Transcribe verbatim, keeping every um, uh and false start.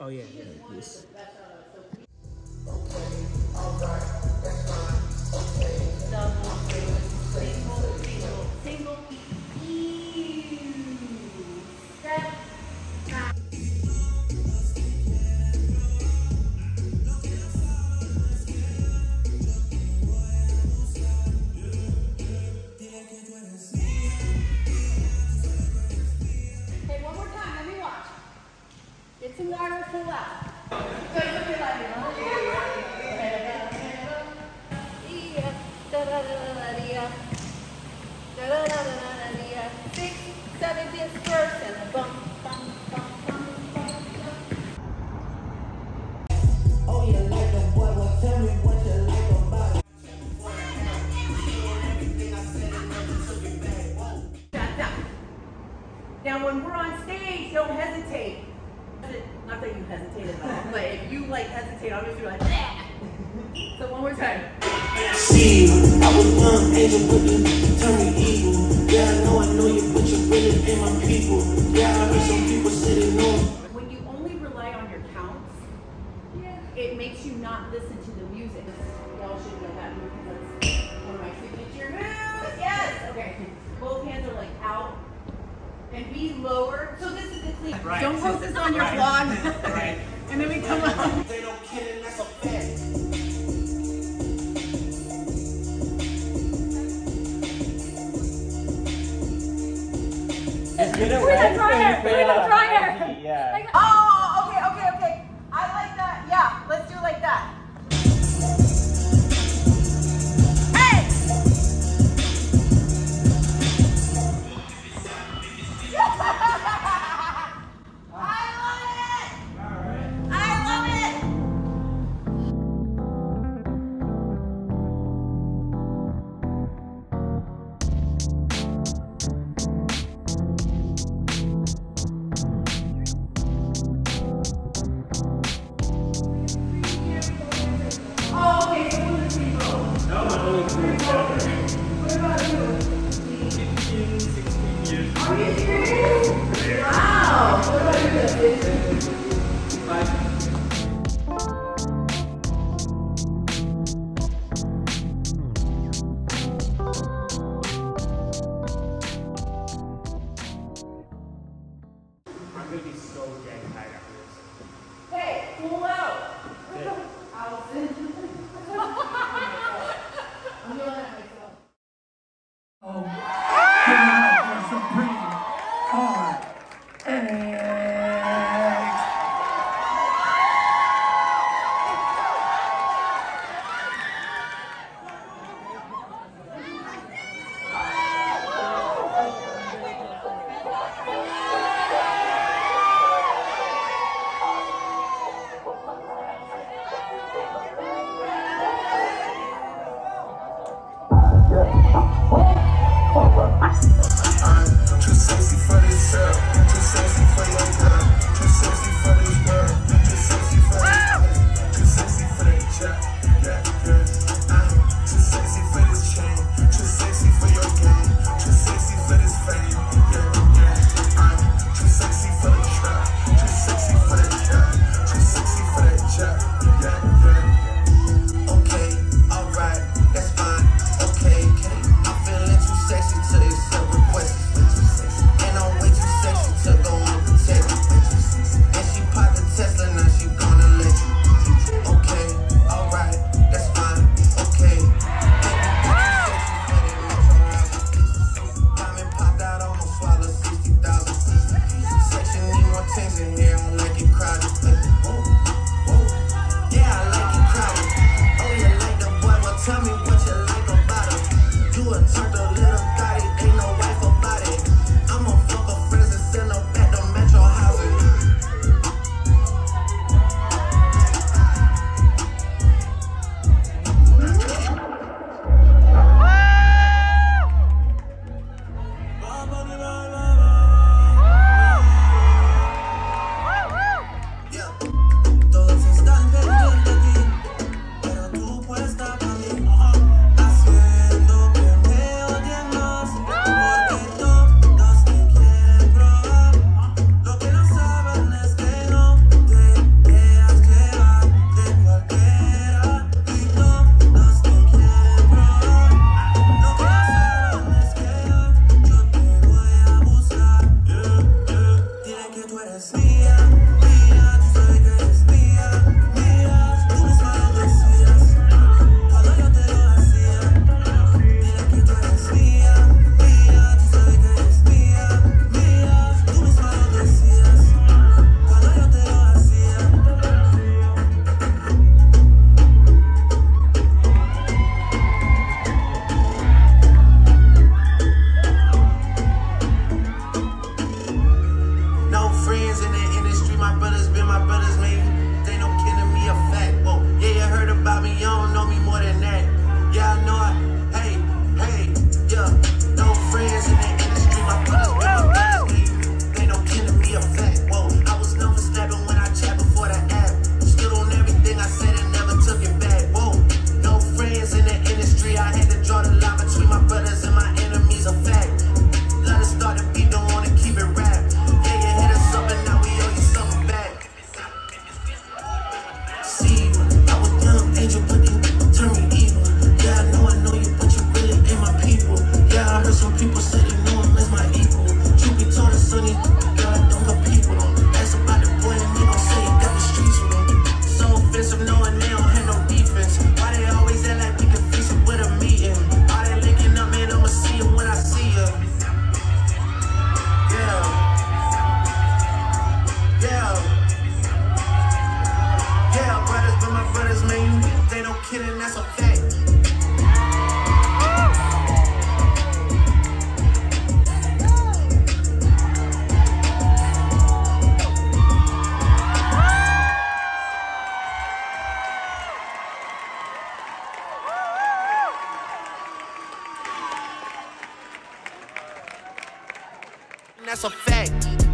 Oh yeah. Yeah, yes. Get some water, pull out. Six, seven discs first, and a bump, bump, bump, bump, bump. Oh, you like a boy? Well, tell me what you like about it. Now, when we're on stage, don't hesitate. Not that you hesitated at all, but if you like hesitate, I'm just like, yeah. So one more time. See, I was young, angel, but you turn me evil. Yeah, I know, I know you, but you really ain't my people. Yeah, I heard some people say they know. When you only rely on your counts, yeah, it makes you not listen to the music. Y'all should know that move because that's one of my signature moves. Yes. Okay. Both hands are like out. And be lower. So this is the clean. Right. Don't post this on your vlog. Right. And then we come out. They don't kill it, that's a fact. Where's the dryer? Where's the dryer? Yeah. Like, oh, okay, okay, okay. I like that. Yeah, let's do it like that. I'm gonna be so dead tired after this. Hey, pull out. Yeah. Allison. I'm gonna that's a fact.